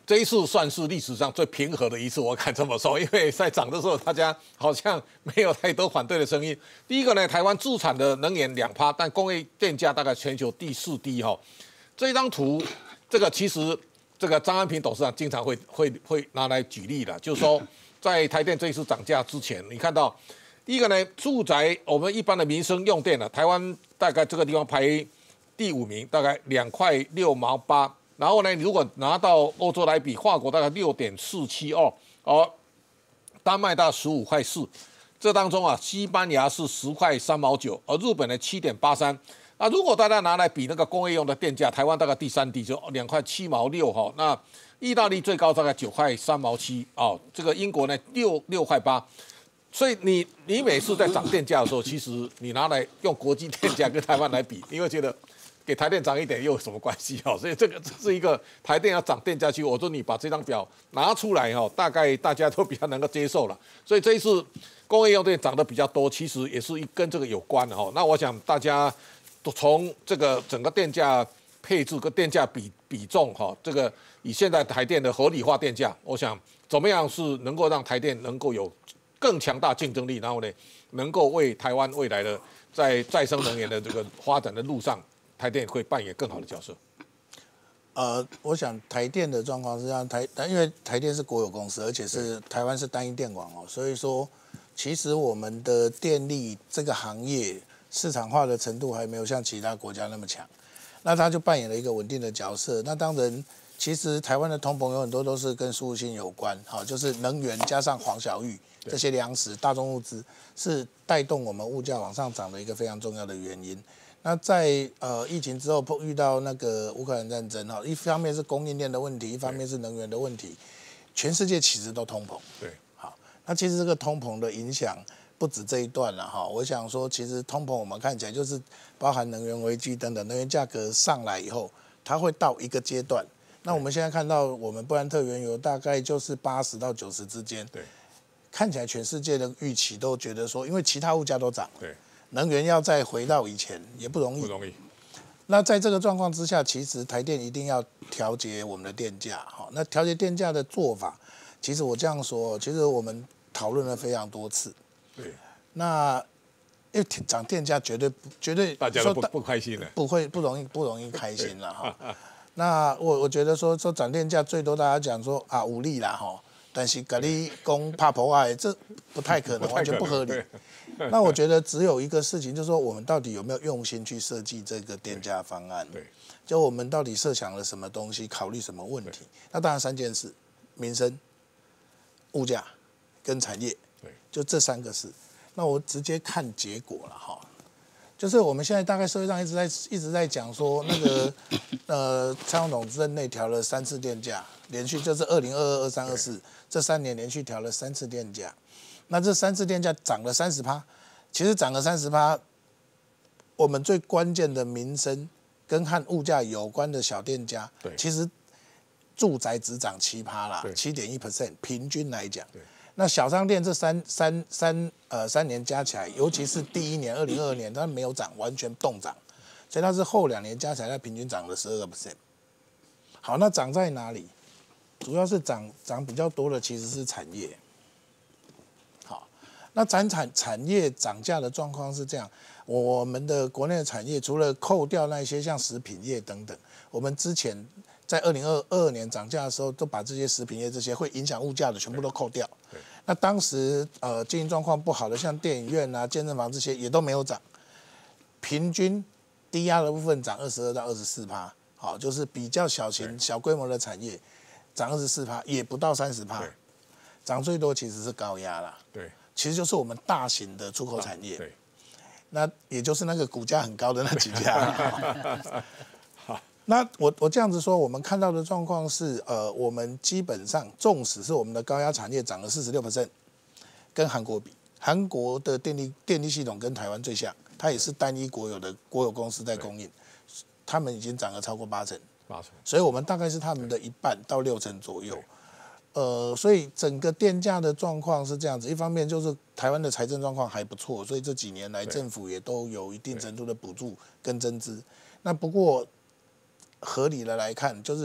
这一次算是历史上最平和的一次，我敢这么说，因为在涨的时候，大家好像没有太多反对的声音。第一个呢，台湾自产的能源2%，但工业电价大概全球第4低哈。这一张图，这个其实这个张安平董事长经常会拿来举例的，就是说在台电这一次涨价之前，你看到第一个呢，住宅我们一般的民生用电呢，台湾大概这个地方排第5名，大概2.6毛8。然后呢，你如果拿到欧洲来比，法国大概6.472，丹麦大概15.4，这当中啊，西班牙是10.3毛9，而日本呢7.83。那如果大家拿来比那个工业用的电价，台湾大概第3低，就2.7毛6哈。那意大利最高大概9.3毛7哦，这个英国呢6.8。所以你每次在涨电价的时候，其实你拿来用国际电价跟台湾来比，你会觉得给台电涨一点又有什么关系？所以这是一个台电要涨电价去，我说你把这张表拿出来大概大家都比较能够接受了。所以这一次工业用电涨得比较多，其实也是跟这个有关的那我想大家都从这个整个电价配置跟电价比重这个以现在台电的合理化电价，我想怎么样是能够让台电能够有更强大竞争力，然后呢能够为台湾未来的在再生能源的这个发展的路上，台电会扮演更好的角色。 我想台电的状况是这样，因为台电是国有公司，而且是台湾是单一电网所以说其实我们的电力这个行业市场化的程度还没有像其他国家那么强，那它就扮演了一个稳定的角色。那当然，其实台湾的通膨有很多都是跟输入性有关，就是能源加上黄小玉这些粮食、大宗物资是带动我们物价往上涨的一个非常重要的原因。那在疫情之后遇到那个乌克兰战争一方面是供应链的问题，一方面是能源的问题，全世界其实都通膨。 对， 好，那其实这个通膨的影响不止这一段了我想说，其实通膨我们看起来就是包含能源危机等等，能源价格上来以后，它会到一个阶段。那我们现在看到，我们布兰特原油大概就是80到90之间。 对， 看起来全世界的预期都觉得说，因为其他物价都涨， 对， 能源要再回到以前也不容易。 不容易。 那在这个状况之下，其实台电一定要调节我们的电价。那调节电价的做法，其实我这样说，其实我们讨论了非常多次。 对。 那因为涨电价绝对大家都不开心了， 不容易开心了那我觉得说涨电价最多大家讲说武力啦但是跟你讲怕破坏，这不太可能，完全不合理。那我觉得只有一个事情，就是说我们到底有没有用心去设计这个电价方案？ 对， 就我们到底设想了什么东西，考虑什么问题？那当然3件事：民生、物价跟产业。 对， 就这3个事。那我直接看结果了就是我们现在大概社会上一直在讲说那个蔡总统任内调了3次电价，连续就是2022、23、24这3年连续调了3次电价。那这3次电价涨了30%，其实涨了30%，我们最关键的民生跟和物价有关的小店家，其实住宅只涨7%啦，7.1%，平均来讲。那小商店这三年加起来，尤其是第1年2022年，它没有涨，完全冻涨，所以它是后2年加起来，它平均涨了12%。好，那涨在哪里？主要是涨比较多的其实是产业。好，那产业涨价的状况是这样，我们的国内的产业除了扣掉那些像食品业等等，我们之前在2022年涨价的时候，都把这些食品业这些会影响物价的全部都扣掉。那当时经营状况不好的，像电影院啊、健身房这些也都没有涨，平均低压的部分涨22到24%，好，就是比较小型、小规模的产业涨24%，也不到30%，涨最多其实是高压啦。 对， 其实就是我们大型的出口产业。对，那也就是那个股价很高的那几家。那我这样子说，我们看到的状况是，我们基本上，纵使是我们的高压产业涨了46%，跟韩国比，韩国的电力系统跟台湾最像，它也是单一国有公司在供应，他们已经涨了超过8成，所以我们大概是他们的1半到6成左右。所以整个电价的状况是这样子，一方面就是台湾的财政状况还不错，所以这几年来政府也都有一定程度的补助跟增资。那不过合理的来看，就是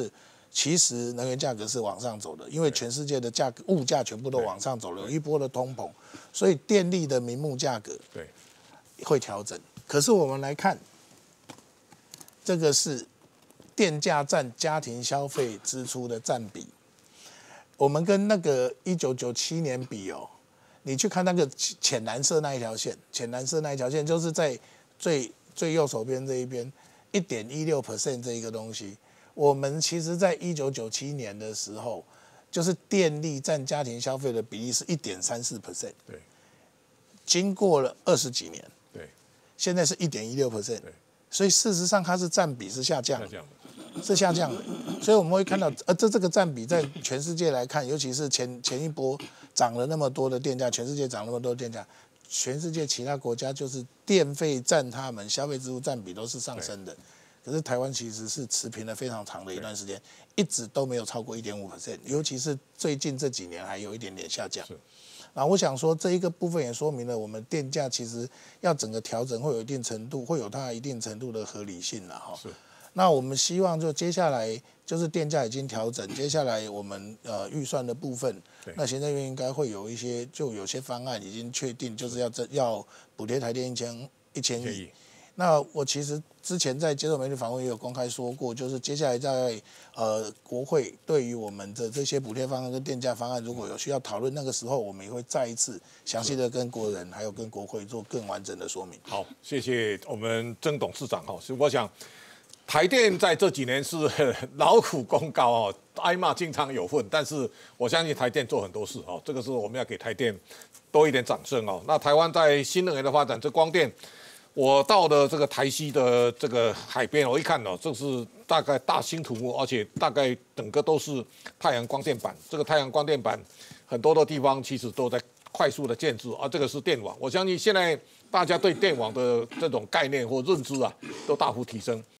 其实能源价格是往上走的，因为全世界的物价全部都往上走了，有一波的通膨，所以电力的名目价格会调整。可是我们来看，这个是电价占家庭消费支出的占比，我们跟那个1997年比哦，你去看那个浅蓝色那一条线，浅蓝色那一条线就是在最右手边这一边1.16% 这一个东西。我们其实在1997年的时候，就是电力占家庭消费的比例是1.34%， 对， 经过了20几年， 对， 现在是1.16%，所以事实上它是占比是下降的，是下降的，所以我们会看到，这个占比在全世界来看，尤其是前一波涨了那么多的电价，全世界涨那么多的电价，全世界其他国家就是电费占他们消费支出占比都是上升的。可是台湾其实是持平了非常长的一段时间，一直都没有超过1.5%，尤其是最近这几年还有一点点下降。然后我想说，这一个部分也说明了我们电价其实要整个调整会有一定程度，会有它一定程度的合理性了哈。那我们希望就接下来就是电价已经调整，接下来我们预算的部分，那行政院应该会有有些方案已经确定，就是要补贴台电1000亿。那我其实之前在接受媒体访问也有公开说过，就是接下来在国会对于我们的这些补贴方案跟电价方案，如果有需要讨论，那个时候我们也会再一次详细的跟国人还有跟国会做更完整的说明。 好，谢谢我们曾董事长哈。所以我想，台电在这几年是劳苦功高哦，挨骂经常有份，但是我相信台电做很多事哦，这个是我们要给台电多一点掌声哦。那台湾在新能源的发展，这光电。我到了这个台西的这个海边，我一看哦，这是大概大兴土木，而且大概整个都是太阳光电板。这个太阳光电板很多的地方其实都在快速的建制，而这个是电网。我相信现在大家对电网的这种概念或认知啊，都大幅提升。